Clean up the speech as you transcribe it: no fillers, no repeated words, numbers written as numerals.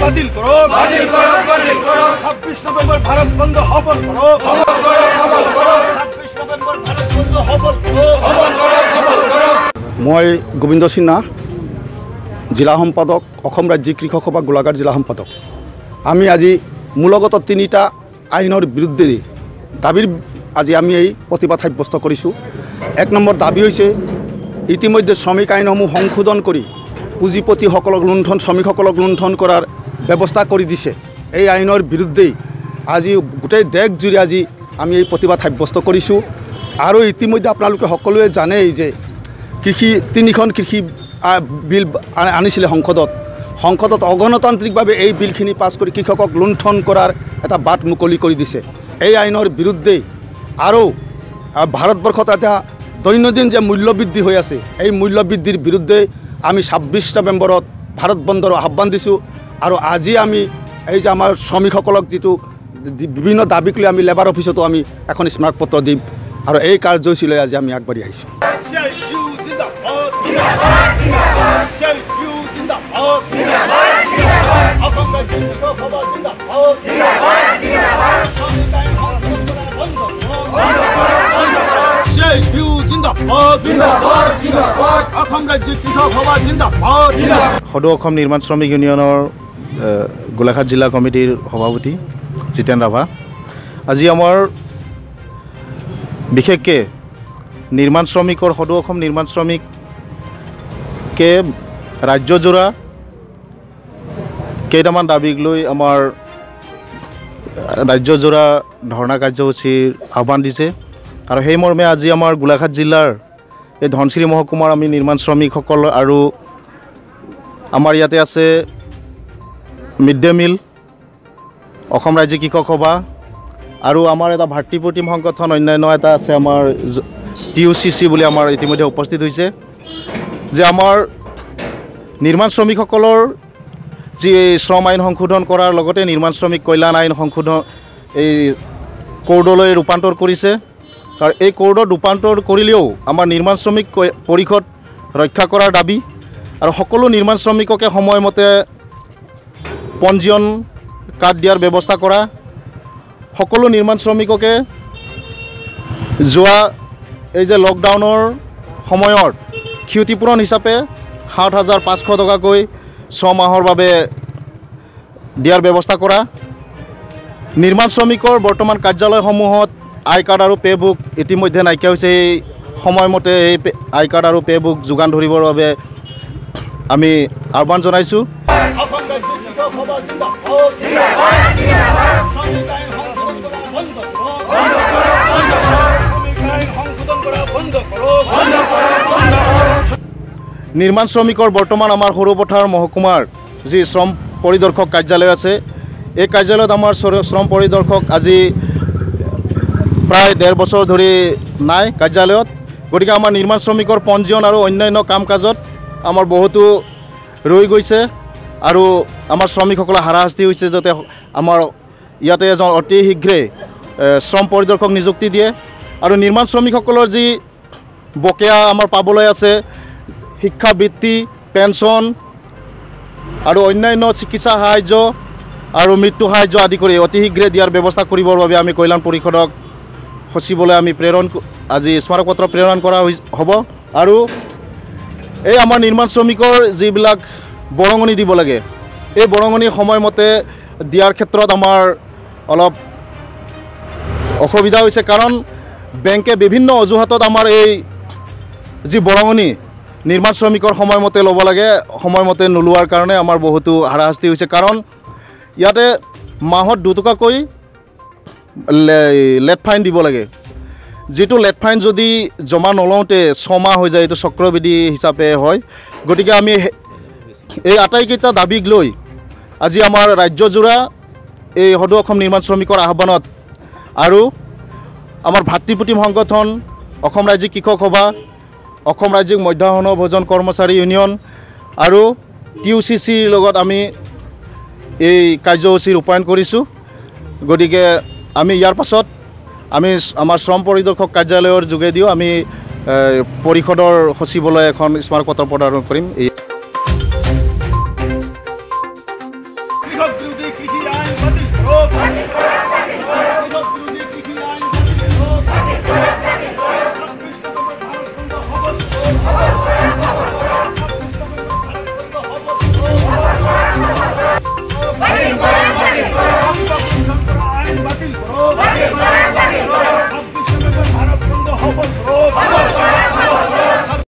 বাতিল করো 26 নভেম্বর ভারত বন্ধ সফল করো 26 নভেম্বর ভারত বন্ধ সফল করো মই গোবিন্দ সিনহা জিলা সম্পাদক অসম ৰাজ্যিক কৃষক সভা গোলাঘাট জিলা সম্পাদক। আমি আজি মূলগত তিনিটা আইনৰ বিৰুদ্ধে দাবীৰ আজি আমি এই প্ৰতিবাদ সাব্যস্ত কৰিছোঁ। 1 নম্বৰ দাবী হৈছে ইতিমধ্যে শ্ৰমিক আইনসমূহ সংশোধন কৰি পুঁজিপতিসকলক লুণ্ঠন শ্ৰমিকসকলক লুণ্ঠন কৰাৰ ব্যৱস্থা কৰি দিছে। এই আইনৰ বিৰুদ্ধেই আজি গোটেই দেশজুৰি আজি আমি এই প্ৰতিবাদ সাব্যস্ত কৰিছোঁ। আৰু ইতিমধ্যে আপোনালোকে সকলোৱে জানেই যে তিনিখন কৃষি বিল আনিছিলে সংসদত অগণতান্ত্ৰিকভাৱে এই বিলখিনি পাছ কৰি কৃষকক লুণ্ঠন কৰাৰ এটা বাট মুকলি কৰি দিছে। এই আইনৰ বিৰুদ্ধে আৰু ভাৰতবৰ্ষত এটা দৈনন্দিন যে মূল্যবৃদ্ধি হৈ আছে এই মূল্যবৃদ্ধিৰ বিৰুদ্ধে আমি 26 নৱেম্বৰত ভাৰত বন্ধৰ আহ্বান দিছোঁ। আৰু আজি আমি এই যে আমাৰ শ্ৰমিকসকলক যিটো বিভিন্ন দাবীক লৈ আমি লেবাৰ অফিচতো আমি এখন স্মাৰকপত্ৰ দিম আৰু এই কাৰ্যসূচীলৈ আজি আমি আগবাঢ়ি আহিছোঁ। সদৌ অসম নিৰ্মাণ শ্ৰমিক ইউনিয়নৰ গোলাঘাট জিলা কমিটিৰ সভাপতি জিতেন ৰাভা। আজি আমাৰ বিশেষকৈ নিৰ্মাণ শ্ৰমিকৰ সদৌ অসম নিৰ্মাণ শ্ৰমিকে ৰাজ্যজোৰা কেইটামান দাবীক লৈ আমাৰ ৰাজ্যজোৰা ধৰ্ণা কাৰ্যসূচীৰ আহ্বান দিছে। আৰু সেই মৰ্মে আজি আমাৰ গোলাঘাট জিলাৰ এই ধনশিৰি মহকুমাৰ আমি নিৰ্মাণ শ্ৰমিকসকল আৰু আমাৰ ইয়াতে আছে মিড ডে মিল অসম ৰাজ্যিক কৃষক সভা আৰু আমাৰ এটা ভাতৃপ্ৰতিম সংগঠন অন্যান্য এটা আছে আমাৰ TUCC বুলি আমাৰ ইতিমধ্যে উপস্থিত হৈছে যে আমাৰ নিৰ্মাণ শ্ৰমিকসকলৰ যি শ্ৰম আইন সংশোধন কৰাৰ লগতে নিৰ্মাণ শ্ৰমিক কল্যাণ আইন সংশোধন এই কোৰ্টলৈ ৰূপান্তৰ কৰিছে। আৰু এই কোৰ্টত ৰূপান্তৰ কৰিলেও আমাৰ নিৰ্মাণ শ্ৰমিক পৰিষদ ৰক্ষা কৰাৰ দাবী আৰু সকলো নিৰ্মাণ শ্ৰমিককে সময়মতে পঞ্জীয়ন কাৰ্ড দিয়াৰ ব্যৱস্থা কৰা, সকলো নিৰ্মাণ শ্ৰমিককে যোৱা এই যে লকডাউনৰ সময়ত ক্ষতিপূৰণ হিচাপে ৭,৫০০ টকাকৈ 6 মাহৰ বাবে দিয়াৰ ব্যৱস্থা কৰা, নিৰ্মাণ শ্ৰমিকৰ বৰ্তমান কাৰ্যালয়সমূহত আই কাৰ্ড আৰু পে বুক ইতিমধ্যে নাইকিয়া হৈছে। এই সময়মতে এই আই কাৰ্ড আৰু পে বুক যোগান ধৰিবৰ বাবে আমি আহ্বান জনাইছোঁ। নিৰ্মাণ শ্ৰমিকৰ বৰ্তমান আমাৰ সৰুপথাৰ মহকুমাৰ যি শ্ৰম পৰিদৰ্শক কাৰ্যালয় আছে এই কাৰ্যালয়ত আমাৰ শ্ৰম পৰিদৰ্শক আজি প্ৰায় 1.5 বছৰ ধৰি নাই কাৰ্যালয়ত। গতিকে আমাৰ নিৰ্মাণ শ্ৰমিকৰ পঞ্জীয়ন আৰু অন্যান্য কাম কাজত আমাৰ বহুতো ৰৈ গৈছে আৰু আমাৰ শ্ৰমিকসকলৰ হাৰাশাস্তি হৈছে যাতে আমাৰ ইয়াতে এজন অতি শীঘ্ৰে শ্ৰম পৰিদৰ্শক নিযুক্তি দিয়ে আৰু নিৰ্মাণ শ্ৰমিকসকলৰ যি বকেয়া আমাৰ পাবলৈ আছে শিক্ষাবৃত্তি পেঞ্চন আৰু অন্যান্য চিকিৎসা সাহায্য আৰু মৃত্যু সাহায্য আদি কৰি অতি শীঘ্ৰে দিয়াৰ ব্যৱস্থা কৰিবৰ বাবে আমি কল্যাণ পৰিষদক সচিবলৈ আমি আজি স্মাৰকপত্ৰ প্ৰেৰণ কৰা হ'ব। আৰু এই আমাৰ নিৰ্মাণ শ্ৰমিকৰ যিবিলাক বৰঙণি দিব লাগে এই বৰঙণি সময়মতে দিয়াৰ ক্ষেত্ৰত আমাৰ অলপ অসুবিধা হৈছে, কাৰণ বেংকে বিভিন্ন অজুহাতত আমাৰ এই যি বৰঙণি নিৰ্মাণ শ্ৰমিকৰ সময়মতে ল'ব লাগে সময়মতে নোলোৱাৰ কাৰণে আমাৰ বহুতো হাৰাশাস্তি হৈছে। কাৰণ ইয়াতে মাহত 2 টকাকৈ লেট ফাইন দিব লাগে, যিটো লেট ফাইন যদি জমা নলওঁতে 6 মাহ হৈ যায় এইটো চক্ৰবৃদ্ধি হিচাপে হয়। গতিকে আমি এই আটাইকেইটা দাবীক লৈ আজি আমাৰ ৰাজ্যজোৰা এই সদৌ অসম নিৰ্মাণ শ্ৰমিকৰ আহ্বানত আৰু আমাৰ ভাতৃপ্ৰতিম সংগঠন অসম ৰাজ্যিক কৃষক সভা অসম ৰাজ্যিক মধ্যাহ্ন ভোজন কৰ্মচাৰী ইউনিয়ন আৰু TUCCৰ লগত আমি এই কাৰ্যসূচী ৰূপায়ণ কৰিছোঁ। গতিকে আমি ইয়াৰ পাছত আমি আমাৰ শ্ৰম পৰিদৰ্শক কাৰ্যালয়ৰ যোগেদিও আমি পৰিষদৰ সচিবলৈ এখন স্মাৰকপত্ৰ প্ৰদান কৰিম।